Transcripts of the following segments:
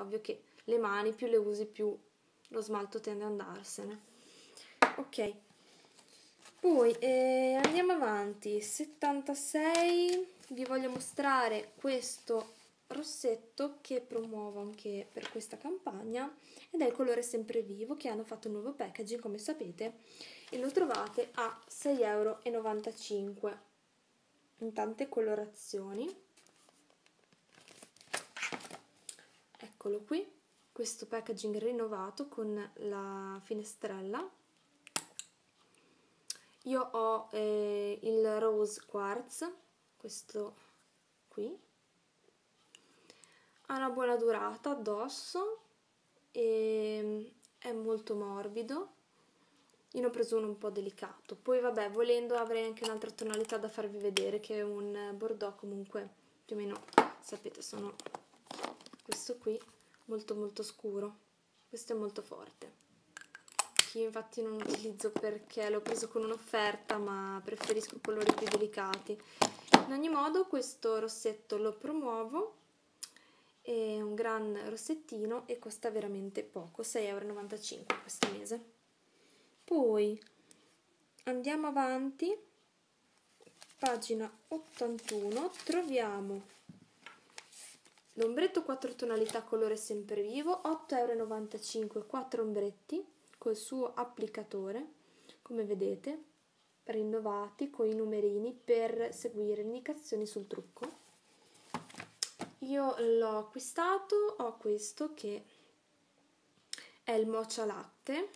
ovvio che le mani più le usi più lo smalto tende ad andarsene. Ok, poi andiamo avanti. 76, vi voglio mostrare questo rossetto che promuovo anche per questa campagna ed è il colore sempre vivo, che hanno fatto un nuovo packaging come sapete, e lo trovate a 6,95 € in tante colorazioni. Eccolo qui, questo packaging rinnovato con la finestrella. Io ho il Rose Quartz, questo qui, ha una buona durata addosso e è molto morbido. Io ne ho preso uno un po' delicato, poi vabbè, volendo avrei anche un'altra tonalità da farvi vedere, che è un bordeaux, comunque più o meno sapete, sono questo qui, molto molto scuro, questo è molto forte. Io infatti non utilizzo perché l'ho preso con un'offerta, ma preferisco colori più delicati. In ogni modo questo rossetto lo promuovo, è un gran rossettino e costa veramente poco, 6,95 € questo mese. Poi andiamo avanti, pagina 81, troviamo l'ombretto 4 tonalità colore sempre vivo, 8,95 €, 4 ombretti col suo applicatore, come vedete, rinnovati con i numerini per seguire le indicazioni sul trucco. Io l'ho acquistato, ho questo che è il Mocha Latte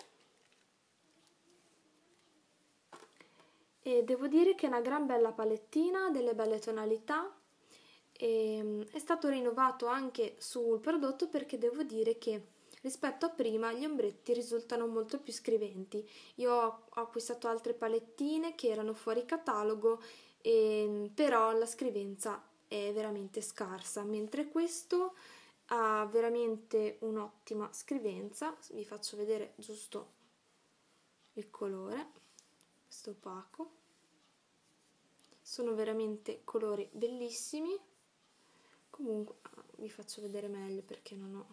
e devo dire che è una gran bella palettina, delle belle tonalità. E è stato rinnovato anche sul prodotto perché devo dire che rispetto a prima gli ombretti risultano molto più scriventi. Io ho acquistato altre palettine che erano fuori catalogo, però la scrivenza è veramente scarsa, mentre questo ha veramente un'ottima scrivenza. Vi faccio vedere giusto il colore, questo opaco. Sono veramente colori bellissimi. Comunque vi faccio vedere meglio perché non ho,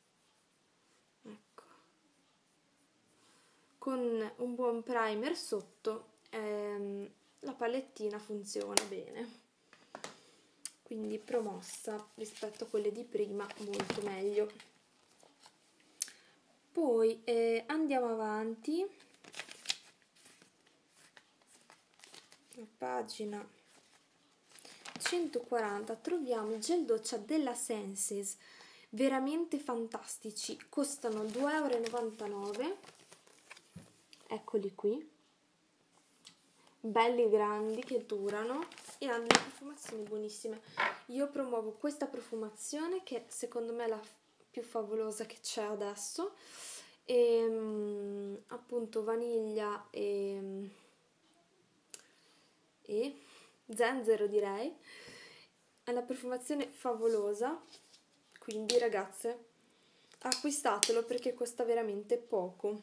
ecco, con un buon primer sotto la palettina funziona bene, quindi promossa rispetto a quelle di prima, molto meglio. Poi andiamo avanti, la pagina 140, troviamo i gel doccia della Senses, veramente fantastici, costano 2,99 €, eccoli qui, belli grandi che durano e hanno delle profumazioni buonissime. Io promuovo questa profumazione che secondo me è la più favolosa che c'è adesso, e appunto vaniglia e zenzero, direi. È una profumazione favolosa, quindi ragazze acquistatelo perché costa veramente poco.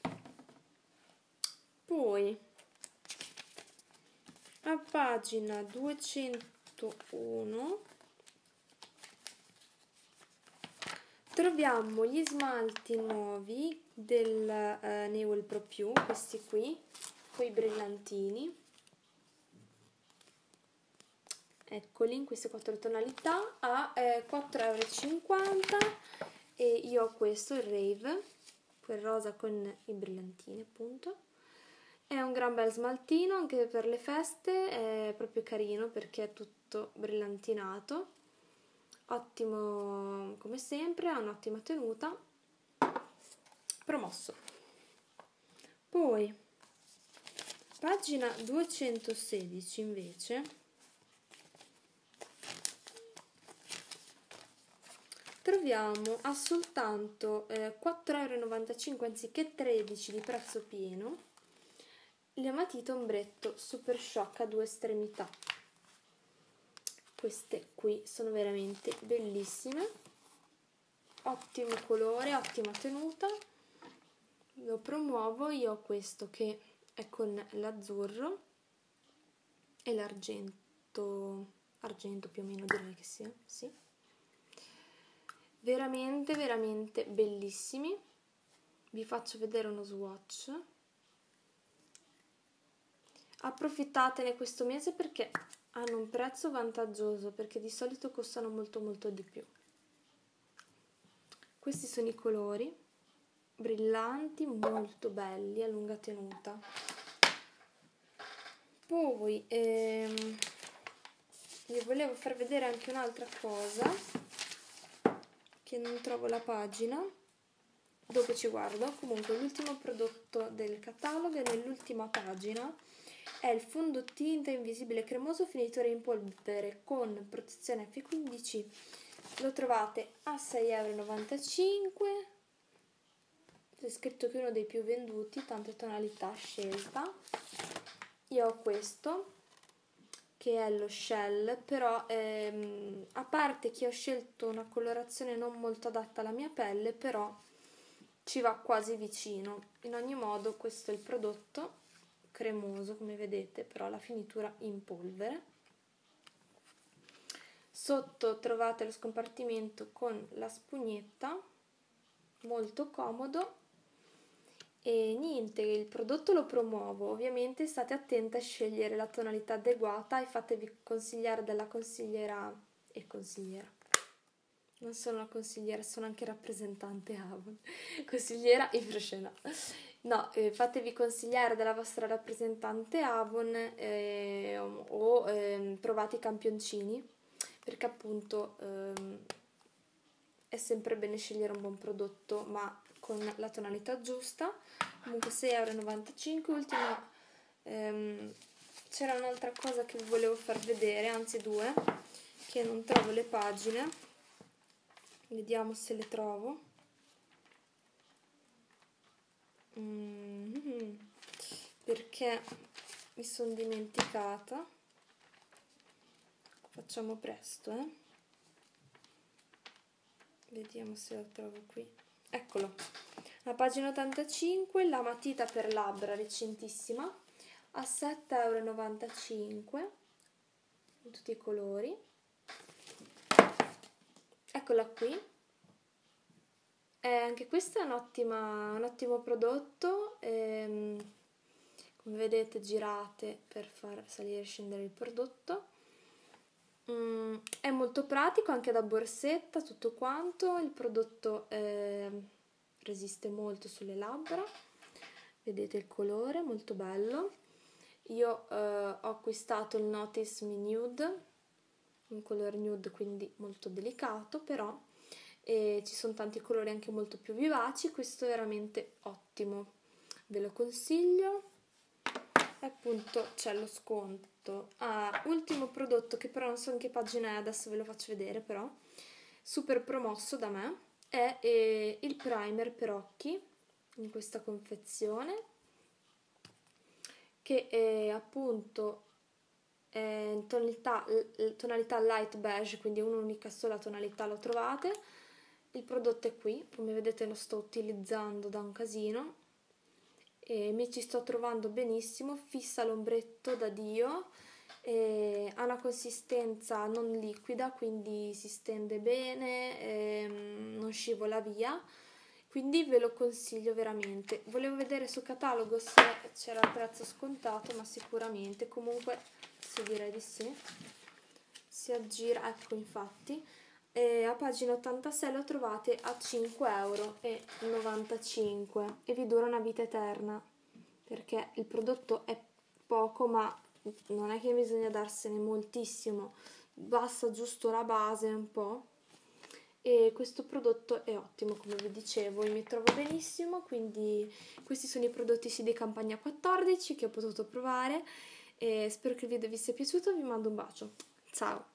Poi a pagina 201 troviamo gli smalti nuovi del Newell Pro Più, questi qui, con i brillantini. Eccoli in queste 4 tonalità a 4,50 € e io ho questo, il Rave, quel rosa con i brillantini appunto. È un gran bel smaltino anche per le feste, è proprio carino perché è tutto brillantinato, ottimo come sempre, ha un'ottima tenuta, promosso. Poi pagina 216 invece troviamo a soltanto 4,95 € anziché 13 di prezzo pieno le matite ombretto Super Shock a 2 estremità. Queste qui sono veramente bellissime, ottimo colore, ottima tenuta, lo promuovo. Io ho questo che è con l'azzurro e l'argento, argento più o meno direi che sia, sì. veramente veramente bellissimi. Vi faccio vedere uno swatch. Approfittatene questo mese perché hanno un prezzo vantaggioso, perché di solito costano molto molto di più. Questi sono i colori, brillanti, molto belli, a lunga tenuta. Poi vi volevo far vedere anche un'altra cosa, che non trovo la pagina, dopo ci guardo. Comunque l'ultimo prodotto del catalogo è nell'ultima pagina, è il fondotinta invisibile cremoso finitore in polvere con protezione F15, lo trovate a 6,95 €, c'è scritto che è uno dei più venduti, tante tonalità a scelta. Io ho questo, che è lo Shell, però a parte che ho scelto una colorazione non molto adatta alla mia pelle, però ci va quasi vicino. In ogni modo questo è il prodotto, cremoso come vedete, però la finitura in polvere. Sotto trovate lo scompartimento con la spugnetta, molto comodo. E niente, il prodotto lo promuovo, ovviamente state attente a scegliere la tonalità adeguata e fatevi consigliare dalla consigliera e consigliera. Non sono una consigliera, sono anche rappresentante Avon. Consigliera Yves. No, fatevi consigliare dalla vostra rappresentante Avon o provate i campioncini, perché appunto è sempre bene scegliere un buon prodotto, ma con la tonalità giusta. Comunque 6,95 €. Ultima, c'era un'altra cosa che vi volevo far vedere, anzi due, che non trovo le pagine, vediamo se le trovo. Perché mi sono dimenticata. Facciamo presto, vediamo se lo trovo qui. Eccolo, la pagina 85, la matita per labbra recentissima a 7,95 € in tutti i colori. Eccola qui. Anche questo è un ottimo prodotto, come vedete girate per far salire e scendere il prodotto. È molto pratico anche da borsetta, tutto quanto. Il prodotto resiste molto sulle labbra, vedete il colore, molto bello. Io ho acquistato il Notice Me Nude, un colore nude quindi molto delicato, però ci sono tanti colori anche molto più vivaci. Questo è veramente ottimo, ve lo consiglio. E appunto c'è lo sconto. Ultimo prodotto, che però non so in che pagina è, adesso ve lo faccio vedere, però super promosso da me, è il primer per occhi in questa confezione, che è appunto in tonalità light beige, quindi un'unica sola tonalità lo trovate. Il prodotto è qui, come vedete lo sto utilizzando da un casino e mi ci sto trovando benissimo, fissa l'ombretto da Dio, ha una consistenza non liquida, quindi si stende bene, non scivola via, quindi ve lo consiglio veramente. Volevo vedere sul catalogo se c'era il prezzo scontato, ma sicuramente, comunque sì, direi di sì. Si aggira, ecco, infatti. A pagina 86 lo trovate a 5,95 € e vi dura una vita eterna, perché il prodotto è poco, ma non è che bisogna darsene moltissimo, basta giusto la base un po'. E questo prodotto è ottimo, come vi dicevo, io mi trovo benissimo, quindi questi sono i prodotti sì di campagna 14 che ho potuto provare e spero che il video vi sia piaciuto. Vi mando un bacio, ciao!